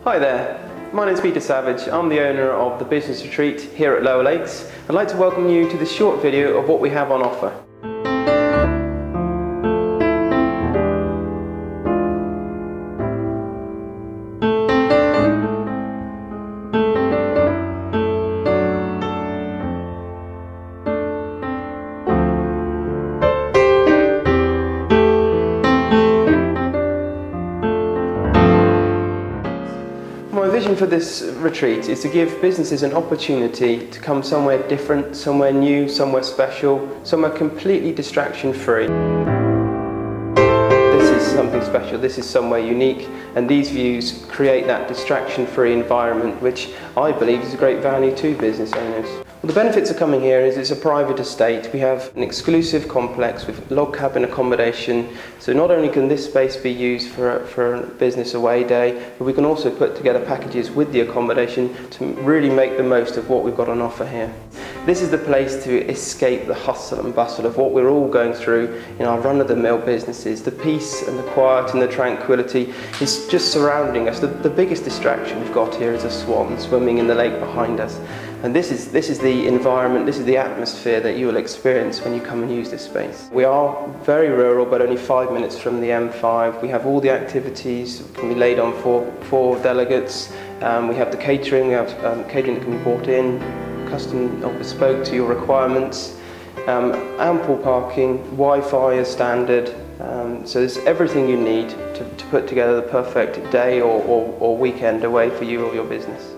Hi there, my name is Peter Savage. I'm the owner of the Business Retreat here at Lower Lakes. I'd like to welcome you to this short video of what we have on offer. My vision for this retreat is to give businesses an opportunity to come somewhere different, somewhere new, somewhere special, somewhere completely distraction-free. This is something special, this is somewhere unique, and these views create that distraction-free environment which I believe is a great value to business owners. Well, the benefits of coming here is it's a private estate. We have an exclusive complex with log cabin accommodation, so not only can this space be used for a business away day, but we can also put together packages with the accommodation to really make the most of what we've got on offer here. This is the place to escape the hustle and bustle of what we're all going through in our run-of-the-mill businesses. The peace and the quiet and the tranquility is just surrounding us. The biggest distraction we've got here is a swan swimming in the lake behind us. And this is the environment, this is the atmosphere that you will experience when you come and use this space. We are very rural, but only 5 minutes from the M5. We have all the activities can be laid on for delegates. We have the catering, we have catering that can be brought in, custom or bespoke to your requirements. Ample parking, Wi-Fi as standard. So there's everything you need to put together the perfect day or weekend away for you or your business.